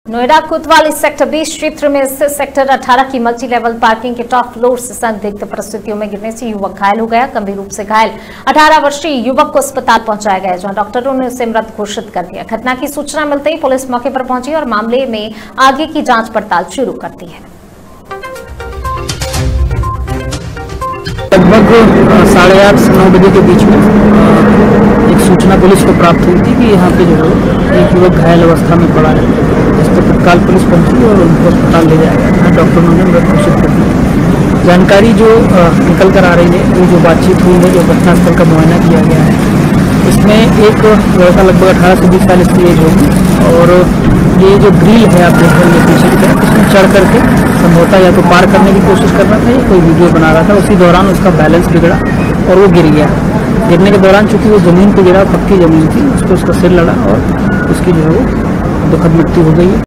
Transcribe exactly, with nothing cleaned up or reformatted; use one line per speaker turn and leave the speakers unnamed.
नोएडा कोतवाली सेक्टर बीस क्षेत्र में स्थित सेक्टर अठारह की मल्टी लेवल पार्किंग के टॉप फ्लोर से संदिग्ध परिस्थितियों में गिरने से युवक घायल हो गया। गंभीर रूप से घायल अठारह वर्षीय युवक को अस्पताल पहुंचाया गया, जहां डॉक्टरों ने उसे मृत घोषित कर दिया। घटना की सूचना मिलते ही पुलिस मौके पर पहुंची और मामले में आगे की जांच पड़ताल शुरू कर दी है।
लगभग साढ़े आठ से नौ बजे के बीच में एक सूचना पुलिस को प्राप्त हुई थी कि यहाँ पे जो है एक युवक घायल अवस्था में पड़ा है। इस पर तत्काल पुलिस पहुंची और उनको अस्पताल ले जाया गया। डॉक्टरों ने मृत घोषित कर दी। जानकारी जो निकल कर आ रही है, वो जो बातचीत हुई है, जो घटनास्थल का मुआयना किया गया है, इसमें एक लड़का लगभग अठारह से बीस साल इसकी एज होगी और ये जो ग्रिल है आप देख रहे हैं पीछे की तरफ, इसमें चढ़ करके संभवतः या तो पार करने की कोशिश कर रहा था या कोई वीडियो बना रहा था। उसी दौरान उसका बैलेंस बिगड़ा और वो गिर गया। गिरने के दौरान चूंकि वो जमीन पर गिरा, पक्की जमीन थी, उस पर उसका सिर लड़ा और उसकी जो है वो दुखद मृत्यु हो गई है।